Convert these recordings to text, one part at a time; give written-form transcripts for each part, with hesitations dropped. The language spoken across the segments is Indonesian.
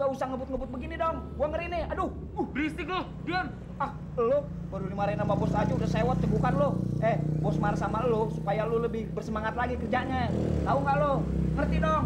nggak usah ngebut-ngebut begini dong. Gua ngeri nih. Aduh. Berisik lo, diam. Lo baru dimarahin sama bos aja udah sewot cegukan lo. Bos marah sama lo supaya lo lebih bersemangat lagi kerjanya. Tahu nggak lo? Ngerti dong?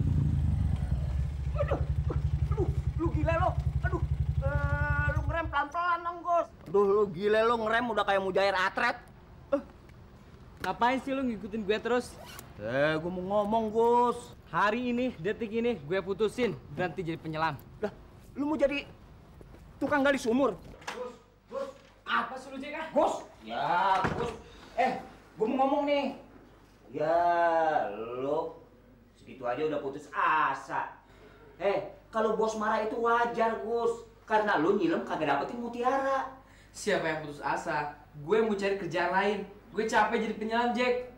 Aduh, lu gila lo. Aduh, lu ngerem pelan-pelan dong, Gus. Aduh, lu gila lo ngerem udah kayak mujair atret. Ngapain sih lo ngikutin gue terus? Gue mau ngomong, Gus. Hari ini, detik ini, gue putusin berhenti jadi penyelam. Lah, lu mau jadi tukang gali sumur? Gus, apa sih lu, Jack? Gus! Ya, Gus. Gue mau ngomong nih. Ya, lo segitu aja udah putus asa. Kalau bos marah itu wajar, Gus. Karena lu nyilem kagak dapetin mutiara. Siapa yang putus asa? Gue mau cari kerjaan lain. Gue capek jadi penyelam, Jack.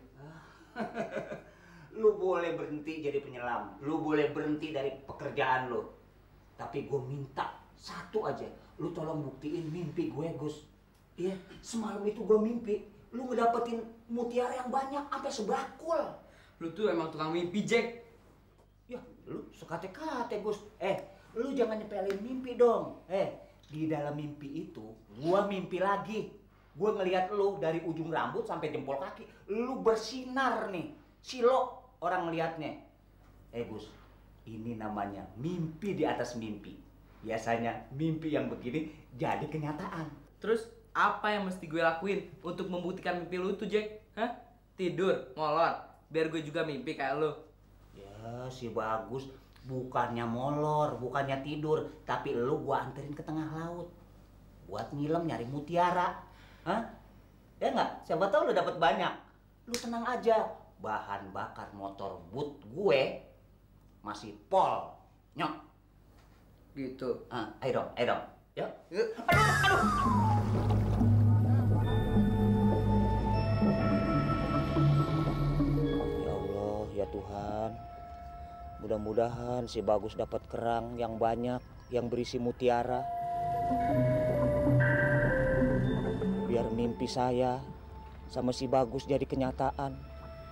Lu boleh berhenti jadi penyelam. Lu boleh berhenti dari pekerjaan lu. Tapi gue minta satu aja. Lu tolong buktiin mimpi gue, Gus. Iya, semalam itu gue mimpi. Lu ngedapetin mutiara yang banyak sampai sebakul. Lu tuh emang tukang mimpi, Jack. Ya, lu sekate-kate, Gus. Lu jangan nyepelin mimpi dong. Di dalam mimpi itu, gua mimpi lagi. Gua ngelihat lu dari ujung rambut sampai jempol kaki. Lu bersinar nih. Silo orang ngelihatnya. Gus, ini namanya mimpi di atas mimpi. Biasanya mimpi yang begini jadi kenyataan. Terus apa yang mesti gue lakuin untuk membuktikan mimpi lu tuh, Jack? Hah? Tidur, molor, biar gue juga mimpi kayak lu. Ya, si bagus. Bukannya molor, bukannya tidur, tapi lu gua anterin ke tengah laut buat nyilem nyari mutiara. Ya nggak? Siapa tahu lu dapat banyak. Lu tenang aja. Bahan bakar motor boot gue masih pol. Nyok. Gitu. Ayo dong. Ya. Aduh. Ya Allah, ya Tuhan. Mudah-mudahan si Bagus dapat kerang yang banyak, yang berisi mutiara. Biar mimpi saya sama si Bagus jadi kenyataan.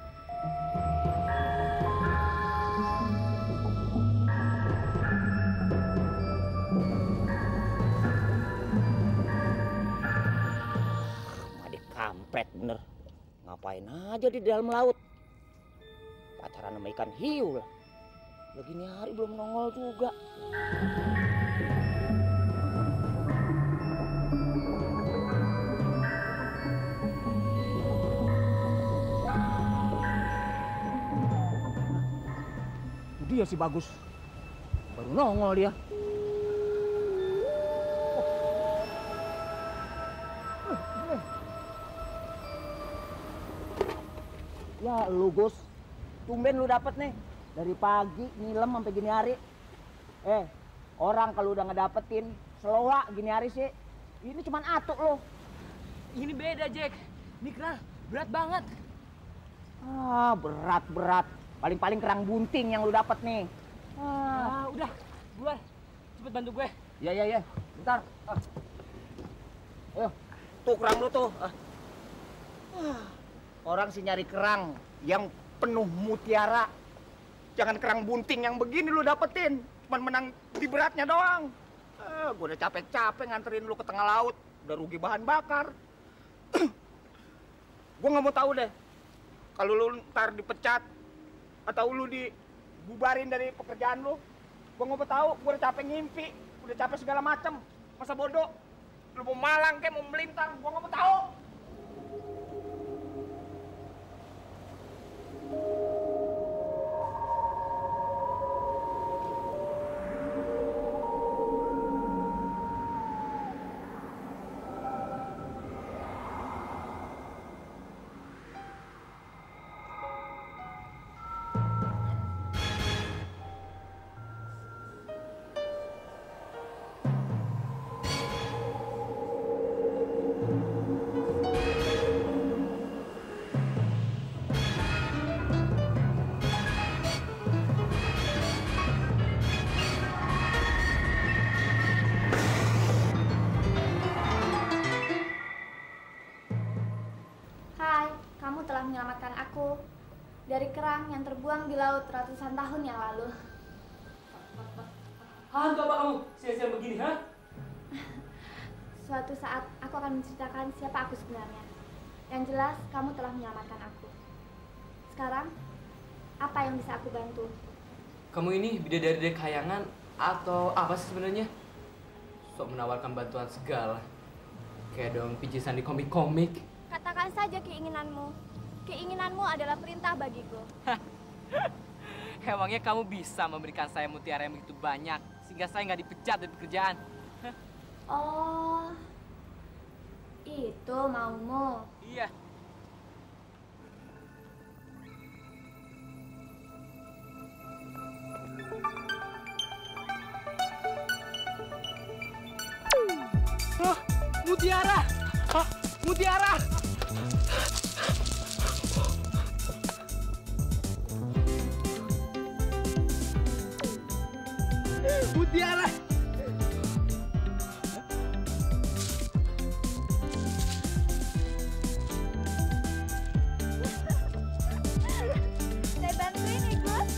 Adik kampret bener. Ngapain aja di dalam laut? Pacaran sama ikan hiu lah. Begini hari belum nongol juga. Dia si Bagus. Baru nongol dia. Ya lu, Gus. Tumben lu dapet nih. Dari pagi nyilem sampai gini hari. Orang kalau udah ngedapetin seloa gini hari sih. Ini cuman atuk lo. Ini beda, Jack. Ini kerang berat banget. Berat. Paling-paling kerang bunting yang lu dapet nih. Udah. Buruan. Cepet bantu gue. Ya. Bentar. Ayo. Tuh kerang lu tuh. Orang sih nyari kerang yang penuh mutiara. Jangan kerang bunting yang begini lu dapetin. Cuman menang di beratnya doang. Gue udah capek-capek nganterin lu ke tengah laut. Udah rugi bahan bakar. Gue nggak mau tahu deh. Kalau lu ntar dipecat atau lu dibubarin dari pekerjaan lu, gue nggak mau tahu. Gue udah capek ngimpi, udah capek segala macem. Masa bodoh? Lu mau malang kayak mau melintang, gue nggak mau tahu. menyelamatkan aku dari kerang yang terbuang di laut ratusan tahun yang lalu. Hantu apa kamu? Siang-siang begini, ha? Suatu saat aku akan menceritakan siapa aku sebenarnya. Yang jelas kamu telah menyelamatkan aku. Sekarang, apa yang bisa aku bantu? Kamu ini bidadari dari kayangan atau apa sih sebenarnya? Sok menawarkan bantuan segala. Kayak dong picisan di komik-komik. Katakan saja keinginanmu. Keinginanmu adalah perintah bagiku. Emangnya kamu bisa memberikan saya mutiara yang begitu banyak sehingga saya nggak dipecat dari pekerjaan? Oh, itu maumu. Iya. Oh, mutiara! Hah? Mutiara! Mutiara! Saya bantuin nih, Gus.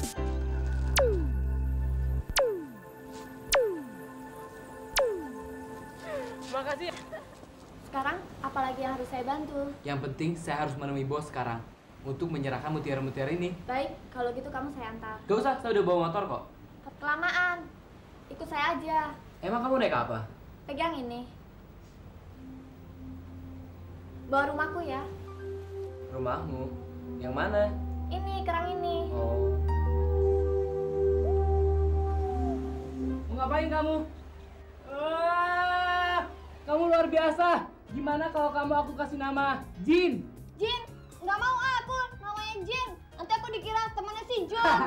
Makasih. Sekarang, apalagi yang harus saya bantu? Yang penting saya harus menemui bos sekarang untuk menyerahkan mutiara-mutiara ini. Baik, kalau gitu kamu saya antar. Gak usah, saya udah bawa motor kok. Kelamaan. Ikut saya aja. Emang kamu naik apa? Pegang ini. Bawa rumahku ya. Rumahmu? Yang mana? Ini, kerang ini. Oh. Mau ngapain kamu? Wah, kamu luar biasa. Gimana kalau kamu aku kasih nama Jin? Jin, nggak mau aku namanya Jin. Nanti aku dikira temannya si John.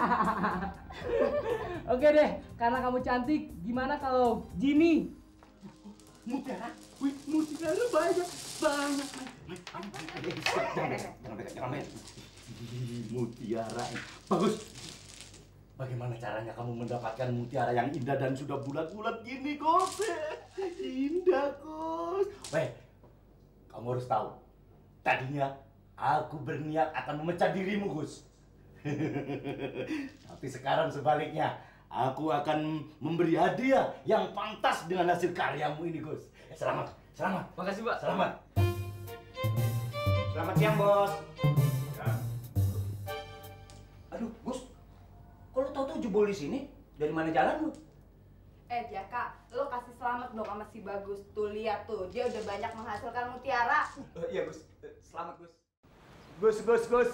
Oke deh, karena kamu cantik, gimana kalau Jini? Mutiara, wih, mutiara banyak. Jangan main. Mutiara, bagus. Bagaimana caranya kamu mendapatkan mutiara yang indah dan sudah bulat-bulat gini, Gus? Indah, Gus. Weh, kamu harus tahu. Tadinya aku berniat akan memecah dirimu, Gus. Tapi sekarang sebaliknya, aku akan memberi hadiah yang pantas dengan hasil karyamu ini, Gus. Selamat, selamat. Makasih, Pak. Selamat. Selamat siang, Bos. Ya. Aduh, Gus. Kok lu tahu-tahu jebol di sini? Dari mana jalan lu? Jaka, lo kasih selamat dong sama si Bagus. Tuh lihat tuh, dia udah banyak menghasilkan mutiara. Iya, Gus. Selamat, Gus. Gus.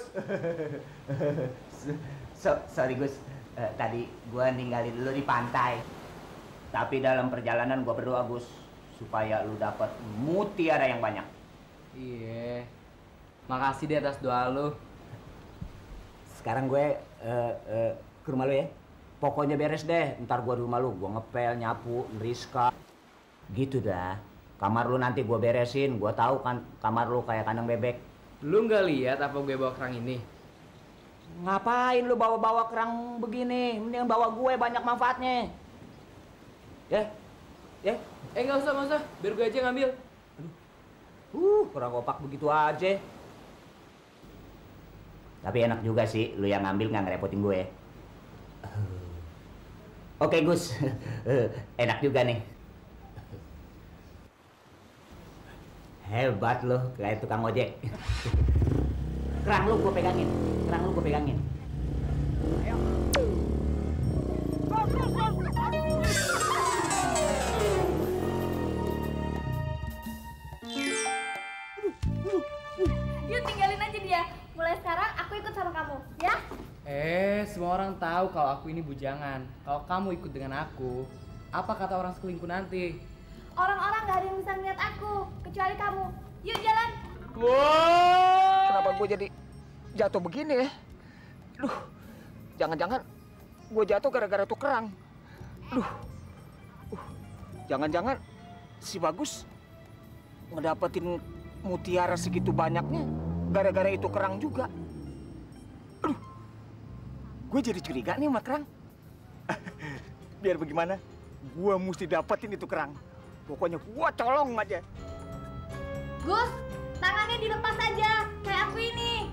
Sorry, Gus. Tadi gua ninggalin lu di pantai. Tapi dalam perjalanan gua berdoa, Gus, supaya lu dapat mutiara yang banyak. Iya. Makasih deh atas doa lu. Sekarang gue ke rumah lu ya. Pokoknya beres deh. Ntar gua di rumah lu, gua ngepel, nyapu, neriska. Gitu dah. Kamar lu nanti gua beresin. Gua tahu kan kamar lu kayak kandang bebek. Lu nggak lihat apa gue bawa kerang ini? Ngapain lu bawa-bawa kerang begini? Mending bawa gue, banyak manfaatnya. Ya? Nggak usah. Biar gue aja ngambil. Kurang opak begitu aja. Tapi enak juga sih, lu yang ngambil nggak ngerepotin gue. Oke, Gus. Enak juga nih. Hebat lu, kayak tukang ojek. Kerang lu gue pegangin. Ayo. Yuk tinggalin aja dia. Mulai sekarang aku ikut sama kamu, ya? Semua orang tahu kalau aku ini bujangan. Kalau kamu ikut dengan aku, apa kata orang sekelilingku nanti? Orang-orang gak ada yang bisa ngeliat aku, kecuali kamu. Yuk jalan. Kenapa gue jadi jatuh begini ya? Duh, jangan-jangan gue jatuh gara-gara tuh kerang. Duh, jangan-jangan si Bagus ngedapetin mutiara segitu banyaknya gara-gara itu kerang juga. Aduh, gue jadi curiga nih sama kerang. Biar bagaimana, gue mesti dapetin itu kerang. Pokoknya gue colong aja. Gus, tangannya dilepas aja, kayak aku ini.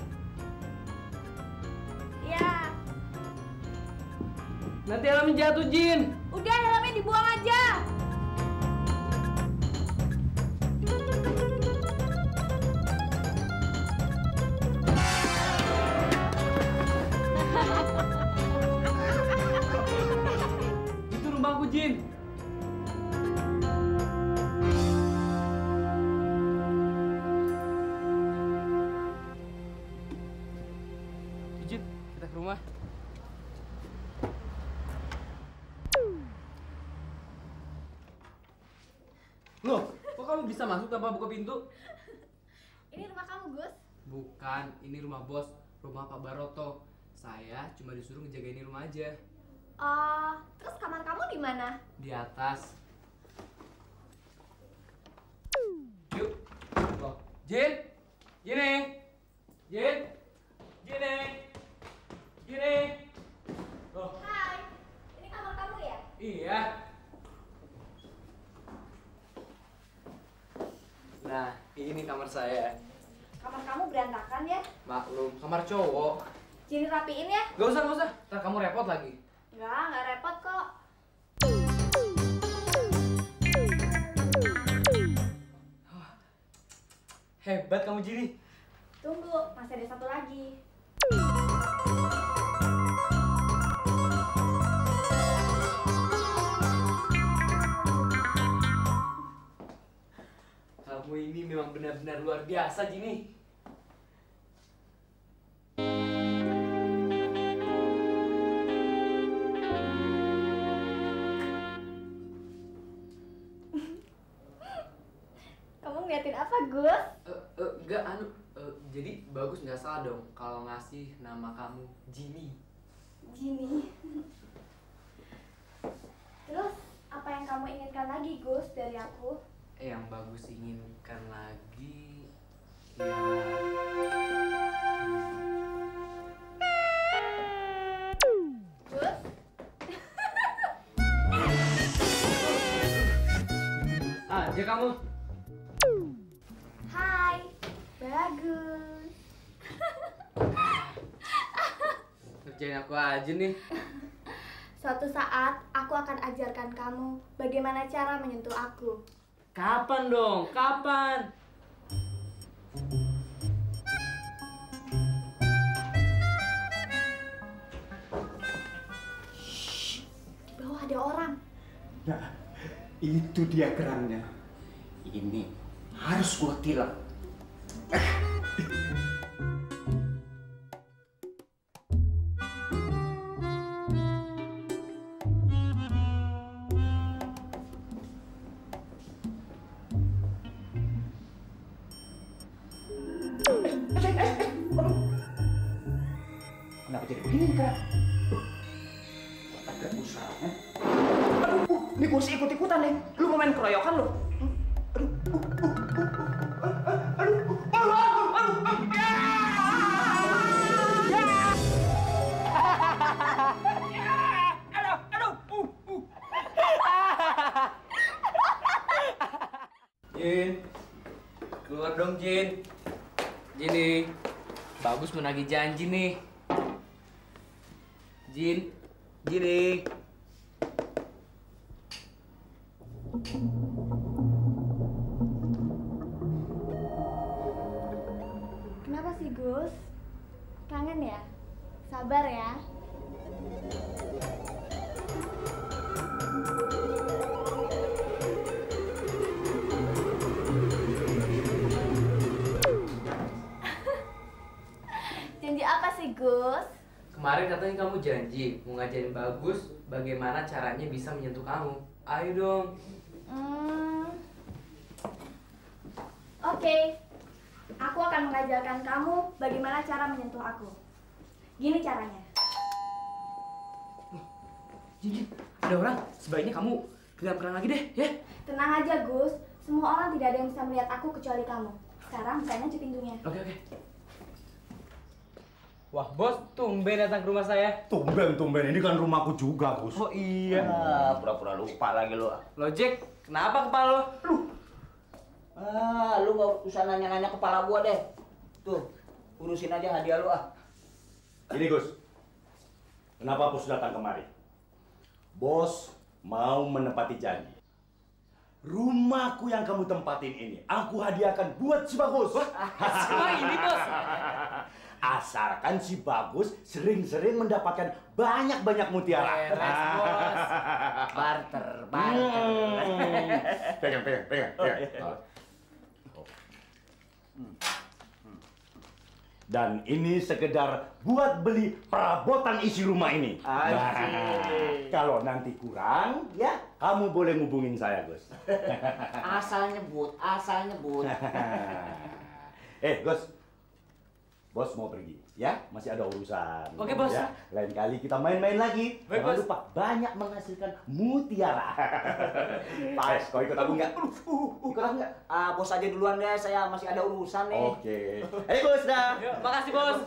Ya, Nanti helmnya jatuh, Jin. udah helmin dibuang aja. Itu rumahku, Jin. Jin, kita ke rumah. Loh, kok kamu bisa masuk tanpa buka pintu? Ini rumah kamu, Gus. Bukan, ini rumah bos, rumah Pak Baroto. Saya cuma disuruh ngejagain ini rumah aja. Terus kamar kamu di mana? Di atas. Yuk. Oh. Jin! Gini! Jin! Gini! Gini! Oh. Hai, ini kamar kamu ya? Iya. Nah, ini kamar saya. Kamar kamu berantakan ya? Maklum, kamar cowok. Jadi rapiin ya? Gak usah, gak usah. Ntar kamu repot lagi. Nggak repot kok. Hebat kamu, Jini. Tunggu, masih ada satu lagi. Kamu ini memang benar-benar luar biasa, Jini. Kamu ngeliatin apa, Gus? Jadi bagus nggak salah dong kalau ngasih nama kamu Jini. Gini. Terus, apa yang kamu inginkan lagi, Gus, dari aku? Yang bagus inginkan lagi ya. Gus? Aja kamu. Hai, bagus. Ngerjain aku aja nih. Suatu saat, aku akan ajarkan kamu bagaimana cara menyentuh aku. Kapan dong? Kapan? Di bawah ada orang. Nah, itu dia kerangnya. Ini harus gua tilang. Kenapa jadi begini, Kak? Agak usahanya. Aduh, ini kursi ikut-ikutan nih. Lu mau main keroyokan lu? Jin, keluar dong Jin. Jini, bagus menagih janji nih. Jin, Jini. Kenapa sih, Gus? Kangen ya? Sabar ya. Janji apa sih, Gus? Kemarin katanya kamu janji mau ngajarin Bagus bagaimana caranya bisa menyentuh kamu. Ayo dong. Oke. Aku akan mengajarkan kamu bagaimana cara menyentuh aku. Gini caranya. Jin, ada orang. Sebaiknya kamu pegang lagi deh, ya. Tenang aja, Gus. Semua orang tidak ada yang bisa melihat aku kecuali kamu. Sekarang bukain aja pintunya. Oke. Wah, bos, tumben datang ke rumah saya. Tumben, ini kan rumahku juga, Gus. Oh iya. Pura-pura lupa lagi lu. Lo Jack, kenapa kepala lo? Lu gak usah nanya-nanya kepala gua deh. Tuh, urusin aja hadiah lu ah. Ini, Gus. Kenapa bos datang kemari? Bos mau menepati janji. Rumahku yang kamu tempatin ini, aku hadiahkan buat si Bagus. Semua ini, Bos. Asalkan si Bagus sering-sering mendapatkan banyak-banyak mutiara. Beres, Bos. Barter. Pegang. Dan ini sekedar buat beli perabotan isi rumah ini. Asik. Kalau nanti kurang, ya kamu boleh ngubungin saya, Gus. Asal nyebut. Gus. Bos mau pergi, ya? Masih ada urusan. Oke, Bos. Ya? Lain kali kita main-main lagi. Baik, Jangan Bos. lupa banyak menghasilkan mutiara. Pas, kau ikut aku nggak? Ikut aku nggak? Bos aja duluan deh, saya masih ada urusan nih. Oke. Bos dah. Yuk, makasih, Bos.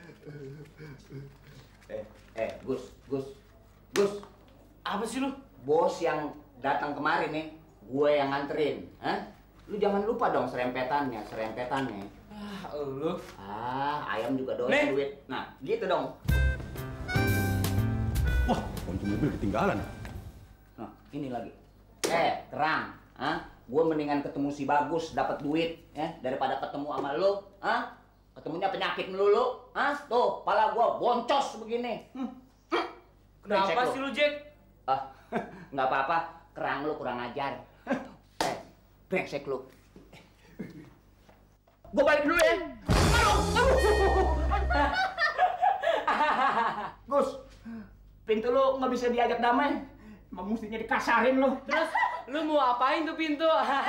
Gus. Apa sih lu? Bos yang datang kemarin nih, gue yang nganterin. Hah? Lu jangan lupa dong serentetannya. Lu. Ayam juga dosa Nih. duit. Nah, gitu dong. Wah, kunci mobil ketinggalan. Nah, ini lagi. Kerang. Gue mendingan ketemu si Bagus dapat duit, ya, daripada ketemu sama lu. Ketemunya penyakit melulu. Tuh, pala gue boncos begini. Brengsek Kenapa sih lu, Jack? Nggak apa-apa. Kerang lu kurang ajar. Brengsek lu. Gue balik dulu ya. Gus, pintu lu nggak bisa diajak damai. Emang mestinya dikasarin lu. Terus lu mau apain tuh pintu?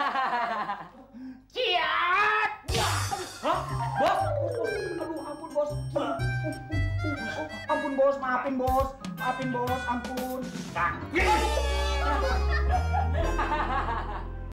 Ciat! Hah? Bos? Aduh, ampun bos. Ampun bos, maafin bos, ampun.